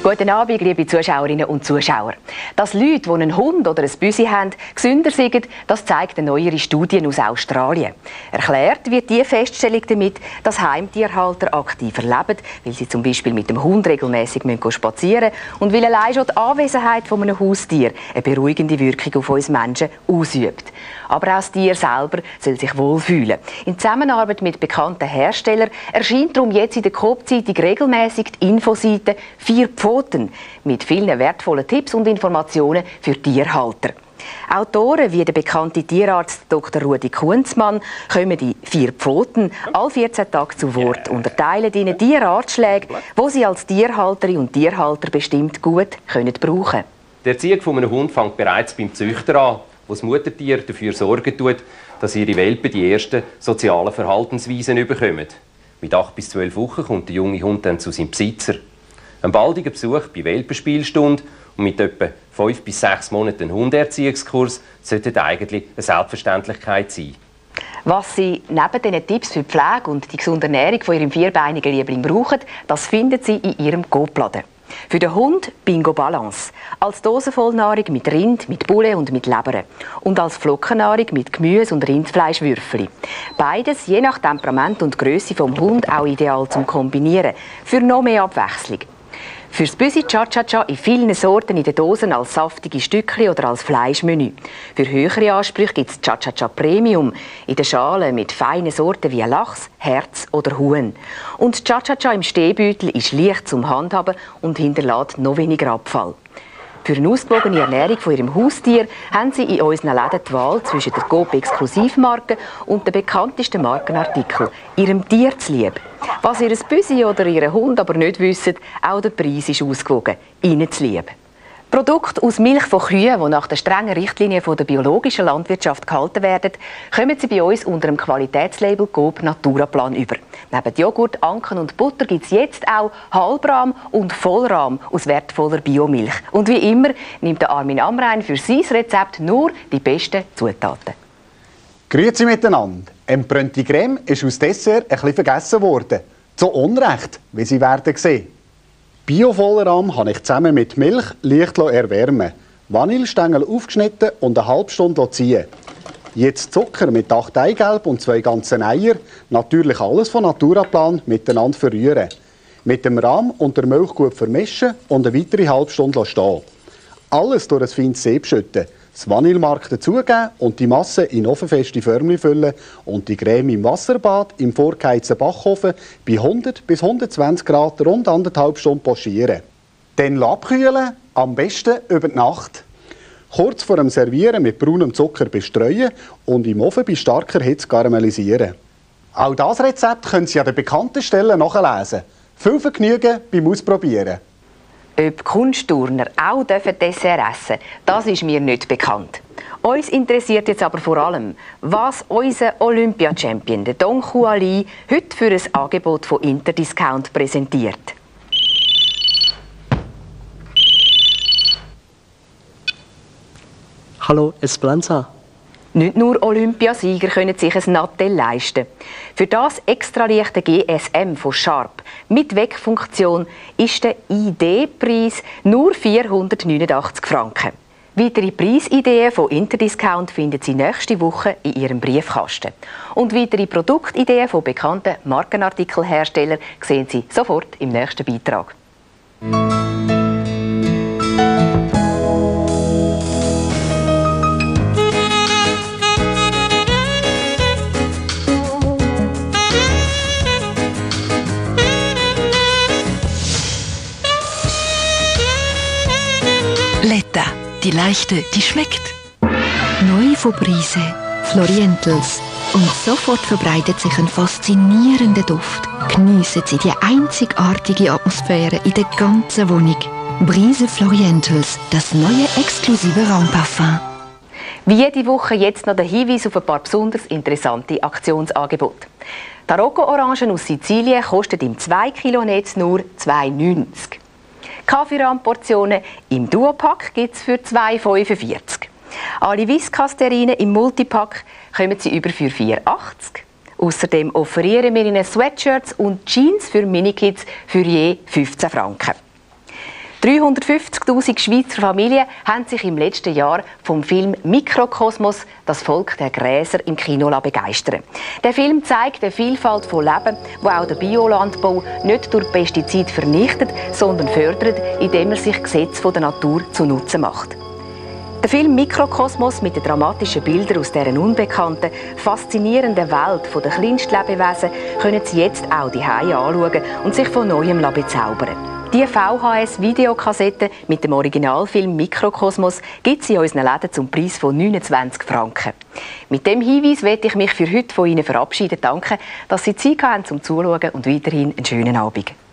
Guten Abend, liebe Zuschauerinnen und Zuschauer. Dass Leute, die einen Hund oder ein Büsi haben, gesünder sind, das zeigt eine neuere Studie aus Australien. Erklärt wird diese Feststellung damit, dass Heimtierhalter aktiver leben, weil sie zum Beispiel mit dem Hund regelmäßig spazieren müssen und weil allein schon die Anwesenheit von einem Haustier eine beruhigende Wirkung auf uns Menschen ausübt. Aber auch das Tier selber soll sich wohlfühlen. In Zusammenarbeit mit bekannten Herstellern erscheint darum jetzt in der Coop-Zeitung regelmäßig die Infoseite «4 Pfoten» mit vielen wertvollen Tipps und Informationen für Tierhalter. Autoren wie der bekannte Tierarzt Dr. Rudi Kunzmann kommen die 4 Pfoten alle 14 Tage zu Wort und erteilen ihnen die Ratschläge, die sie als Tierhalterin und Tierhalter bestimmt gut brauchen können. Die Erziehung von einem Hund fängt bereits beim Züchter an, wo das Muttertier dafür sorgen tut, dass ihre Welpen die ersten sozialen Verhaltensweisen bekommen. Mit 8 bis 12 Wochen kommt der junge Hund dann zu seinem Besitzer. Ein baldiger Besuch bei Welpenspielstunde und mit etwa 5 bis 6 Monaten einen Hundeerziehungskurs sollte eigentlich eine Selbstverständlichkeit sein. Was Sie neben diesen Tipps für die Pflege und die gesunde Ernährung von Ihrem vierbeinigen Liebling brauchen, das finden Sie in Ihrem Coop-Laden. Für den Hund Bingo Balance. Als Dosenvollnahrung mit Rind, mit Bulle und mit Leber. Und als Flockennahrung mit Gemüse und Rindfleischwürfel. Beides je nach Temperament und Grösse vom Hund auch ideal zum Kombinieren. Für noch mehr Abwechslung. Fürs Büsi Cha-Cha-Cha in vielen Sorten in den Dosen als saftige Stückchen oder als Fleischmenü. Für höhere Ansprüche gibt es Cha-Cha-Cha Premium in den Schalen mit feinen Sorten wie Lachs, Herz oder Huhn. Und Cha-Cha-Cha im Stehbeutel ist leicht zum Handhaben und hinterlässt noch weniger Abfall. Für eine ausgewogene Ernährung von Ihrem Haustier haben Sie in unseren Läden die Wahl zwischen der Coop-Exklusivmarke und den bekanntesten Markenartikeln, Ihrem Tier zuliebe. Was Ihr Büsi oder Ihr Hund aber nicht wissen, auch der Preis ist ausgewogen, Ihnen zuliebe. Produkte aus Milch von Kühen, die nach den strengen Richtlinien der biologischen Landwirtschaft gehalten werden, kommen Sie bei uns unter dem Qualitätslabel Coop Naturaplan über. Neben Joghurt, Anken und Butter gibt es jetzt auch Halbrahm und Vollrahm aus wertvoller Biomilch. Und wie immer nimmt der Armin Amrein für sein Rezept nur die besten Zutaten. Grüezi miteinander. Brönti Creme ist aus Dessert ein bisschen vergessen worden. Zu Unrecht, wie Sie werden sehen. Bio-Vollrahm habe ich zusammen mit Milch leicht erwärmen, Vanillestängel aufgeschnitten und eine halbe Stunde ziehen. Jetzt Zucker mit 8 Eigelb und 2 ganzen Eier, natürlich alles von Naturaplan, miteinander verrühren. Mit dem Rahm und der Milch gut vermischen und eine weitere halbe Stunde stehen. Alles durch ein feines Sieb schütten, das Vanillemark dazugeben und die Masse in ofenfeste Förmchen füllen und die Creme im Wasserbad im vorgeheizten Backofen bei 100 bis 120 Grad rund 1,5 Stunden pochieren. Dann abkühlen, am besten über die Nacht. Kurz vor dem Servieren mit braunem Zucker bestreuen und im Ofen bei starker Hitze karamellisieren. Auch das Rezept können Sie an den bekannten Stellen nachlesen. Viel Vergnügen beim Ausprobieren. Ob Kunstturner auch Dessert essen, das ist mir nicht bekannt. Uns interessiert jetzt aber vor allem, was unser Olympia-Champion, der Dong Hua Lee, heute für ein Angebot von Interdiscount präsentiert. Hallo, Esperanza. Nicht nur Olympiasieger können sich ein Nattel leisten. Für das extra leichte GSM von Sharp mit Wegfunktion ist der ID-Preis nur 489 Franken. Weitere Preisideen von Interdiscount finden Sie nächste Woche in Ihrem Briefkasten. Und weitere Produktideen von bekannten Markenartikelherstellern sehen Sie sofort im nächsten Beitrag. Letta, die leichte, die schmeckt. Neu von Brise, Florientals. Und sofort verbreitet sich ein faszinierender Duft. Geniessen Sie die einzigartige Atmosphäre in der ganzen Wohnung. Brise Florientals, das neue exklusive Raumparfum. Wie jede Woche jetzt noch der Hinweis auf ein paar besonders interessante Aktionsangebote. Tarocco-Orangen aus Sizilien kosten im 2 Kilo Netz nur 2,90 €. Kaffeerahmportionen im Duopack gibt es für 2,45 €. Alle Whiskas-Terrine im Multipack kommen Sie über für 4,80 €. Außerdem offerieren wir Ihnen Sweatshirts und Jeans für Minikids für je 15 Franken. 350'000 Schweizer Familien haben sich im letzten Jahr vom Film «Mikrokosmos – Das Volk der Gräser» im Kino begeistern. Der Film zeigt eine Vielfalt von Leben, wo auch der Biolandbau nicht durch Pestizide vernichtet, sondern fördert, indem er sich Gesetze der Natur zunutze macht. Der Film «Mikrokosmos» mit den dramatischen Bildern aus dieser unbekannten, faszinierenden Welt der Kleinstlebewesen können Sie jetzt auch zu Hause anschauen und sich von Neuem bezaubern. Die VHS-Videokassette mit dem Originalfilm «Mikrokosmos» gibt es in unseren Läden zum Preis von 29 Franken. Mit dem Hinweis möchte ich mich für heute von Ihnen verabschieden. Danke, dass Sie Zeit haben zum Zuschauen und weiterhin einen schönen Abend.